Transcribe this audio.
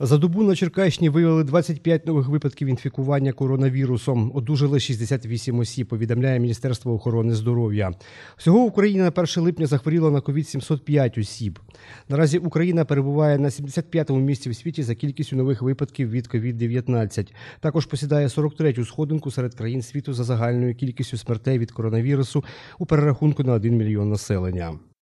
За добу на Черкащині виявили 25 нових випадків інфікування коронавірусом. Одужали 68 осіб, повідомляє Міністерство охорони здоров'я. Всього в Україні на 1 липня захворіло на ковід 705 осіб. Наразі Україна перебуває на 75-му місці в світі за кількістю нових випадків від ковід-19. Також посідає 43-ю сходинку серед країн світу за загальною кількістю смертей від коронавірусу у перерахунку на 1 мільйон населення.